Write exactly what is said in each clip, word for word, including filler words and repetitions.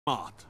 Art.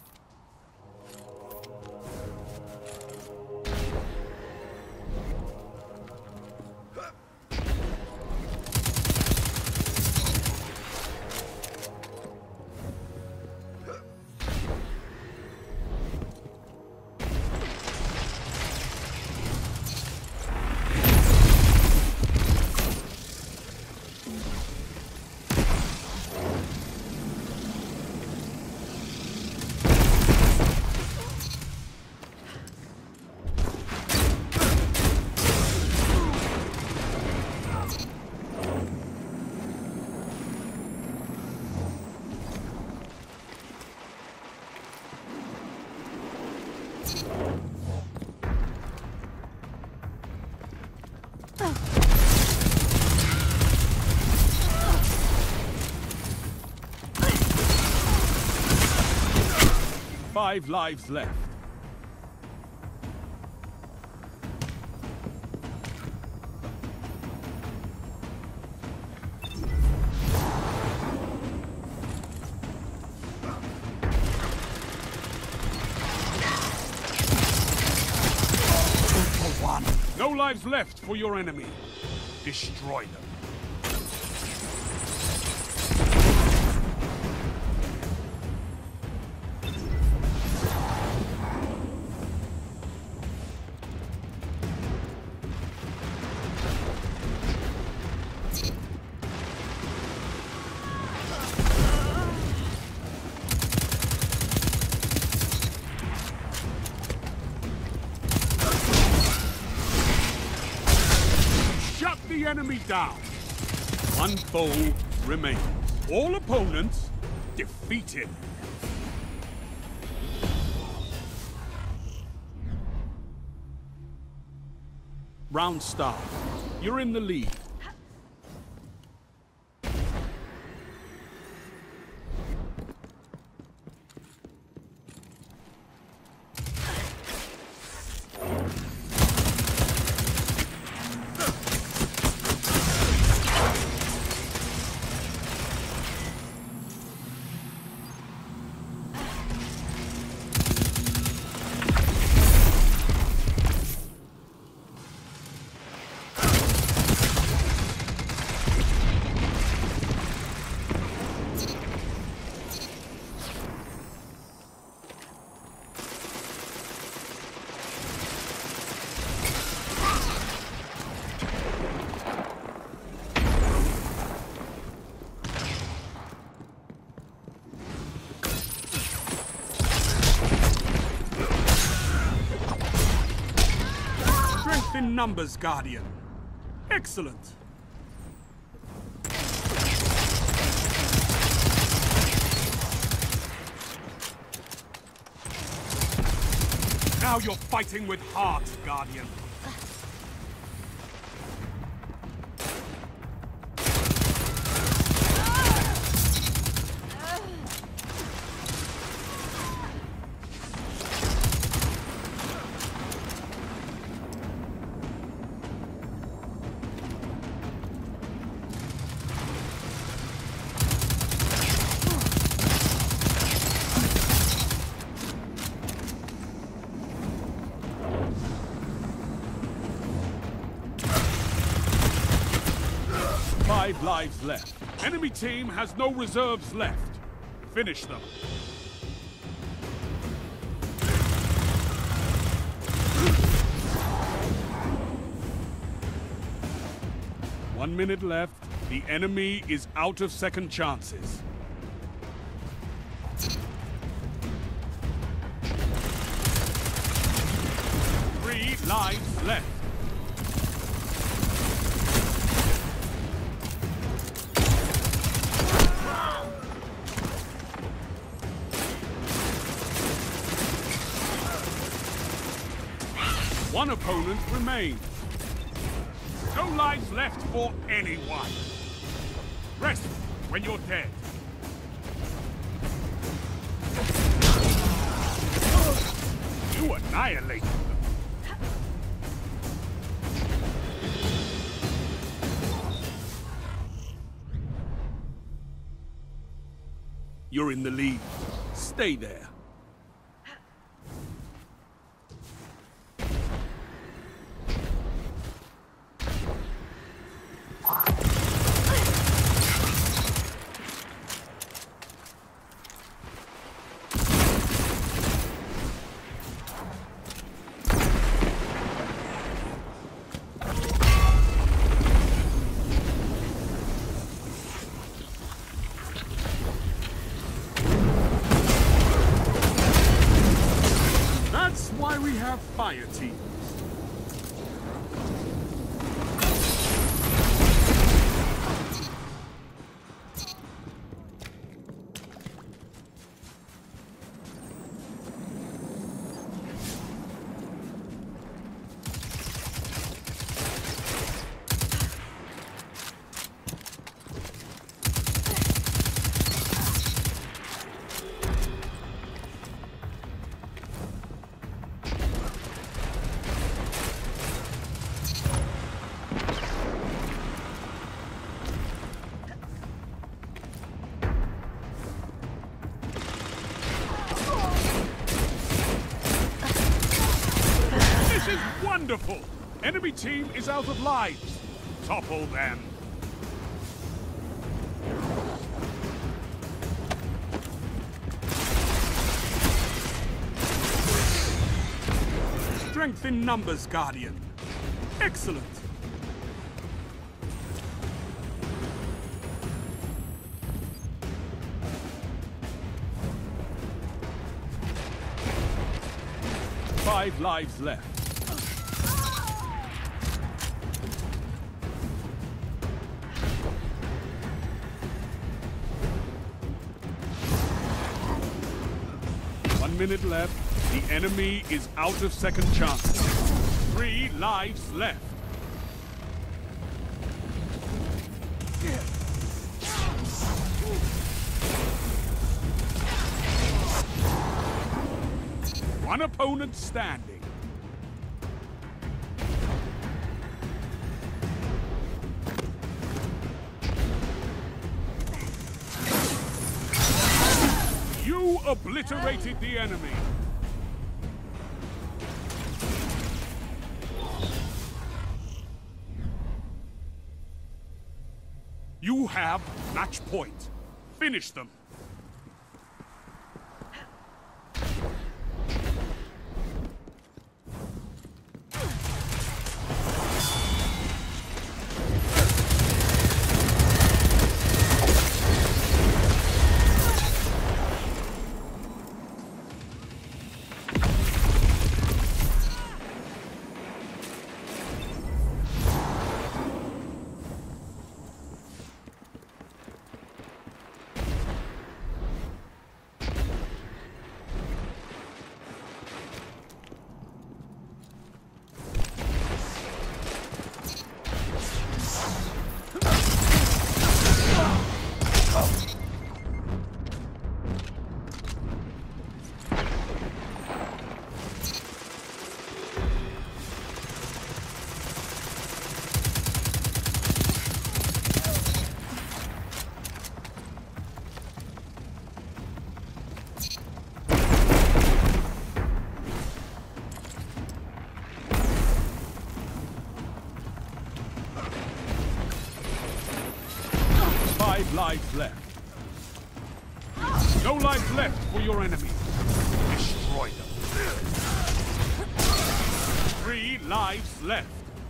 Five lives left. No lives left for your enemy. Destroy them. The enemy down. One foe remains. All opponents defeated. Round start. You're in the lead. In numbers, Guardian. Excellent. Now you're fighting with heart, Guardian. Five lives left. Enemy team has no reserves left. Finish them. One minute left. The enemy is out of second chances. Three lives left. One opponent remains. No lives left for anyone. Rest when you're dead. You annihilated them. You're in the lead. Stay there. Why we have fire teams. Wonderful! Enemy team is out of lives. Topple them. Strength in numbers, Guardian. Excellent. Five lives left. One minute left. The enemy is out of second chance. Three lives left. One opponent standing. You obliterated the enemy. You have match point. Finish them. Five lives left. No lives left for your enemy. Destroy them. Three lives left.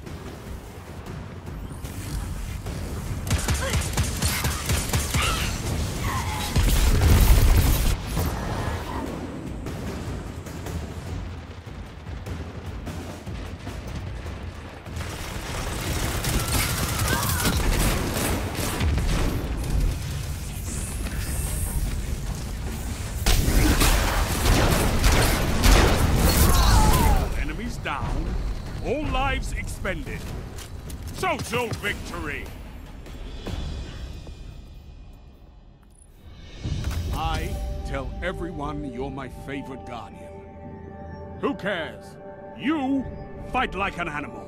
Down, all lives expended. Total victory! I tell everyone you're my favorite Guardian. Who cares? You fight like an animal.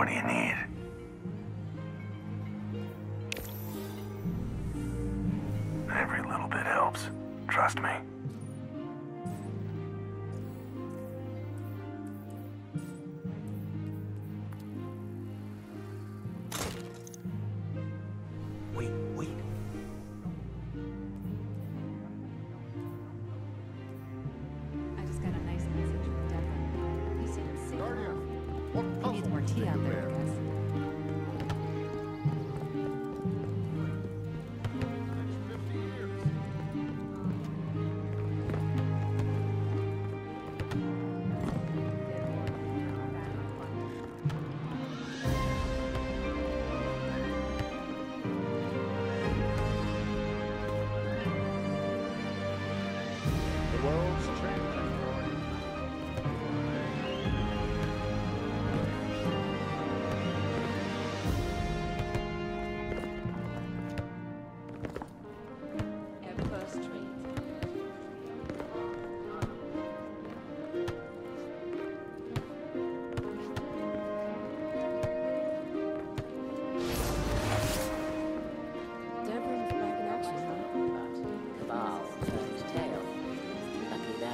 What do you need? Every little bit helps. Trust me. Wait, wait. I just got a nice message from Devlin. He seems sick. Guardian, what He puzzle needs more tea out there, I guess. Next fifty years. The world's changing, Guardian. Emperor Street. Devlin's back in action, huh? Cabal turned tail. Lucky them.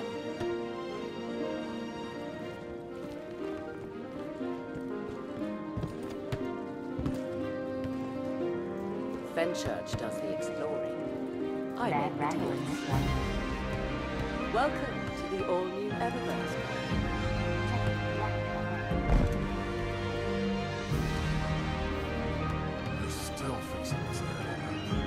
Fenchurch does the exploring. I make the deals. Welcome to the all-new Eververse. You're still fixing this area.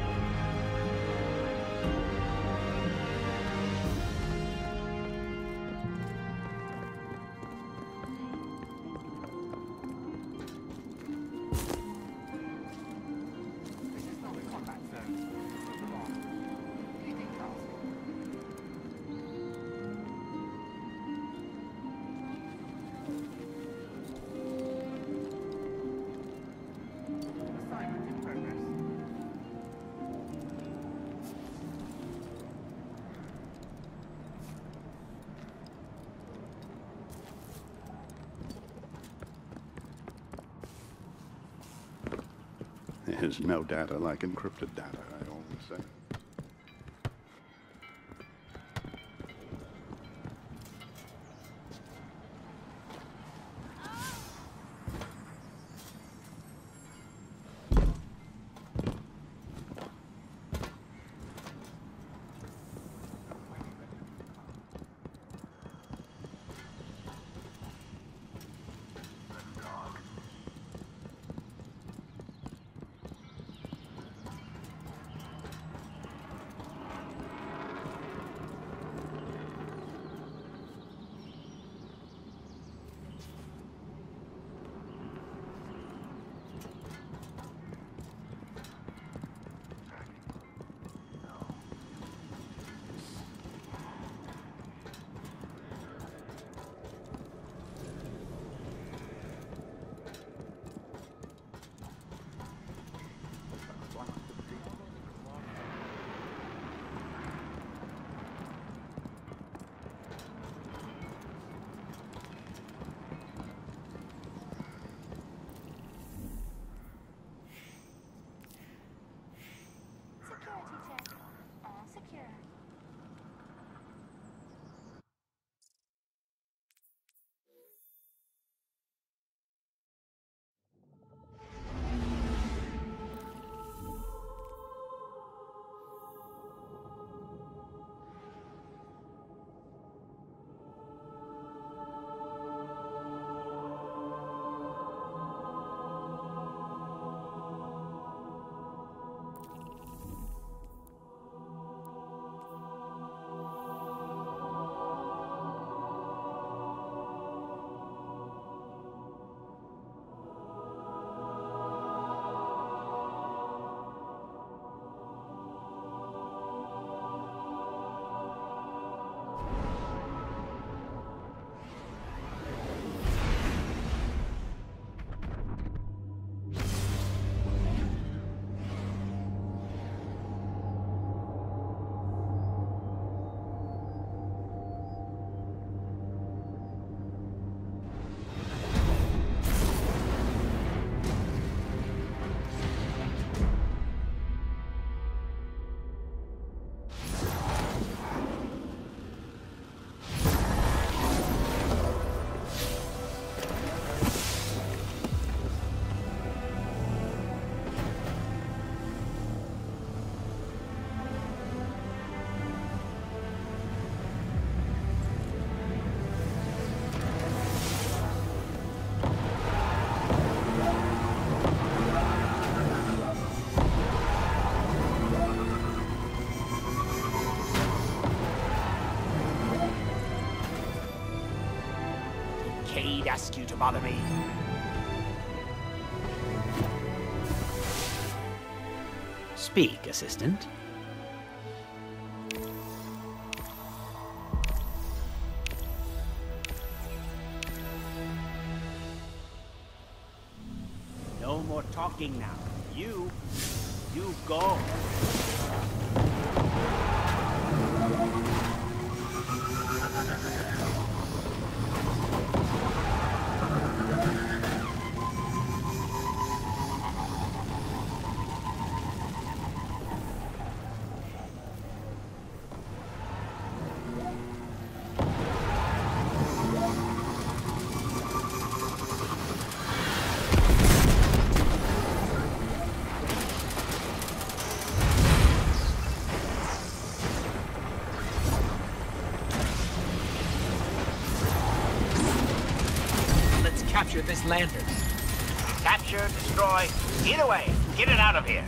There's no data like encrypted data, I always say. bother me. Speak, assistant. No more talking now. You, you go. Capture this lander. Capture, destroy. Either way, get it out of here.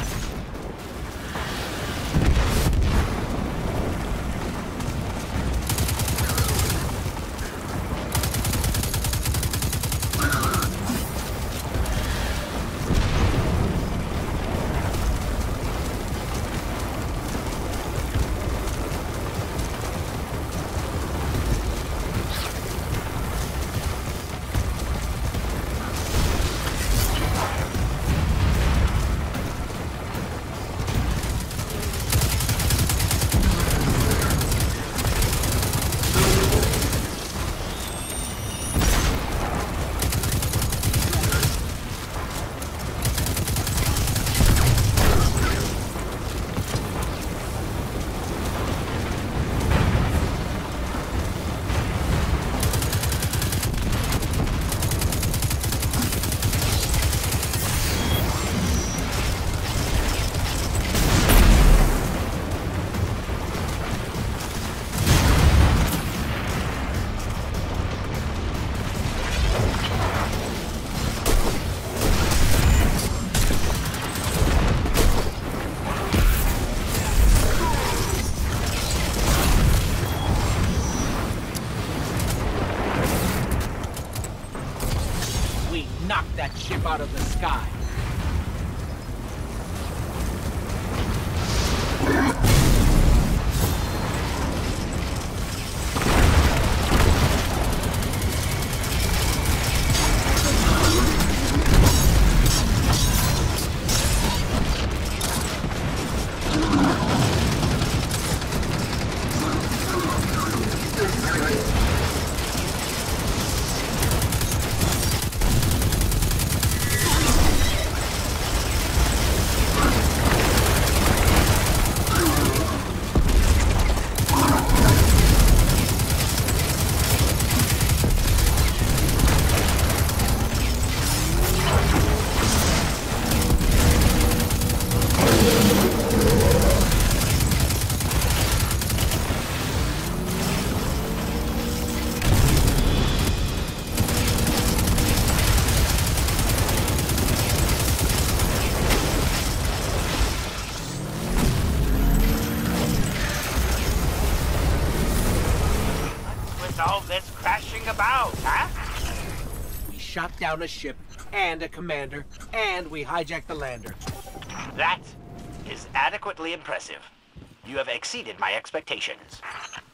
Knock that ship out of the sky. All this crashing about, huh? We shot down a ship and a commander, and we hijacked the lander. That is adequately impressive. You have exceeded my expectations.